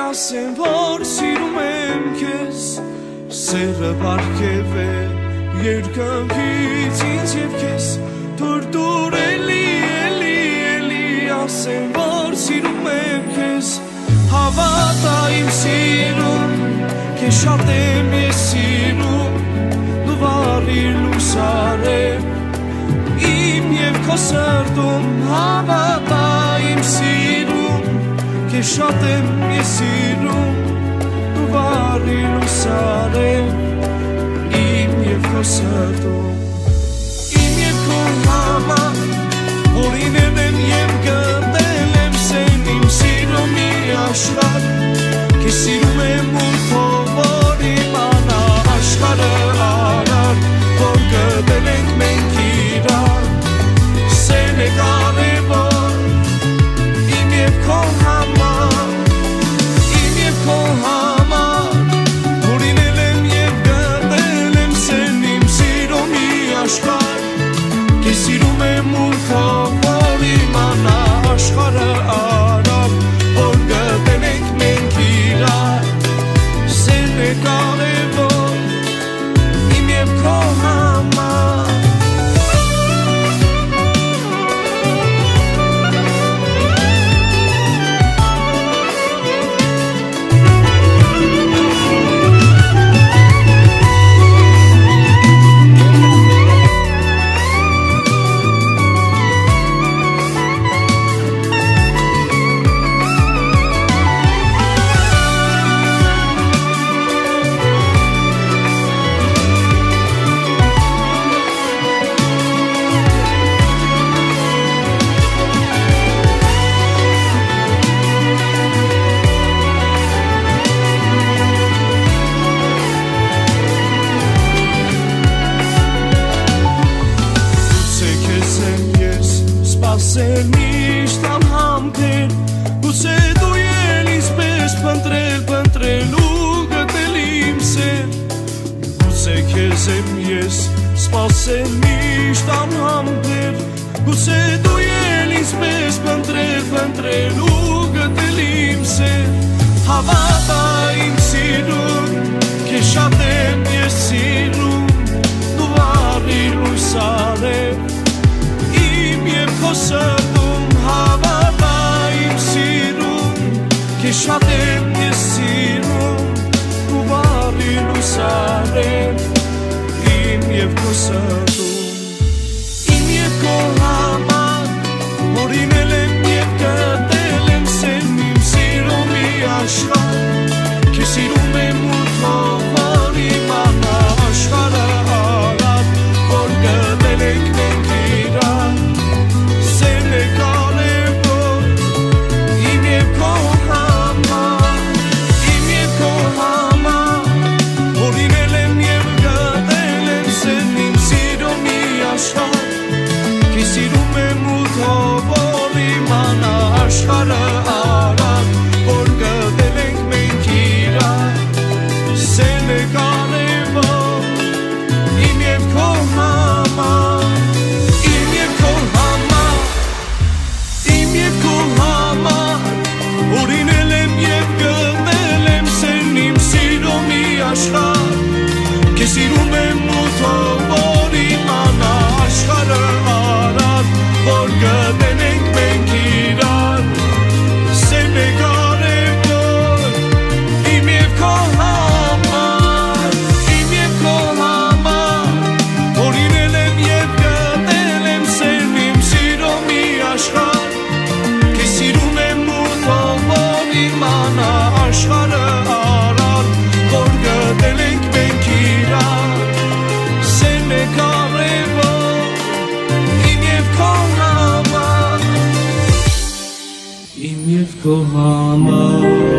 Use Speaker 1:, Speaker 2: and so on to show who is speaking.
Speaker 1: ասեմ, որ սիրում եմ քեզ, սերը պարգև է երկնքից ինձ և քեզ, թույլ էլի ասեմ, որ սիրում եմ քեզ, հավատա իմ սիրում, քեզ շատ եմ ես սիրում, դու վառիր լույս արև իմ և քո սրտում, հավատա իմ սիրում, քեզ շատ եմ ես սիրում, դու վառիր լույս արև իմ և քո սրտում, իմ և քո համար, օրինել եմ և գտել եմ սեն իմ սիրում մի աշխարհ, քեզ սիրում եմ ու թող իմանա աշխարհը արար, որ գտել ենք մենք իրար, սեն է կարևոր, իմ և քո համար, իմ և քո համար, օրինել եմ և գտել եմ սեն իմ սիրում մի աշխարհ, քեզ սիրում եմ ու թող իմանա աշխարհը արար, որ գտել ենք մենք իրար, սեն է կարևոր, իմ և քո համար, սպասել միշտ անհամբեր, գուցե դու էլ ինձպես փնտրել ու գտել իմ սեր, գուցե քեզ եմ ես սպասել միշտ անհամբեր, գուցե դու էլ ինձպես փնտրել ու գտել իմ սեր, հավատա իմ սիրուն, քեզ շատ եմ ես սիրում, դու վառիր լույս արև և քո սրտում, հավատա իմ սիրում, քեզ շատ եմ ես սիրում, դու վառիր լույս արև իմ և քո սրտում, իմ և քո համար, օրինել եմ և գտել եմ սեն իմ սիրում մի աշխարհ, քեզ սիրում եմ ու թող իմանա աշխարհը արար, որ գտել ենք մենք իրար, սիրում եմ ու թող իմանա աշխարհը արար, որ գտել ենք մենք իրար, սեն է կարևոր, իմ և քո համար, իմ և քո համար, իմ և քո համար, օրինել եմ և գտել եմ սեն իմ սիրում մի աշխարհ, քեզ սիրում եմ ու թող իմանա աշխարհը արար, որ գտել ենք մենք իրար, սեն է կարևոր, իմ և քո համար, իմ և քո համար, օրինել եմ և գտել եմ սեն իմ սիրում մի աշխարհ, քեզ սիրում եմ ու թող իմանա աշխարհը արար, որ գտել ենք մենք իրար, սեն է կարևոր, իմ և քո համար, իմ և քո համար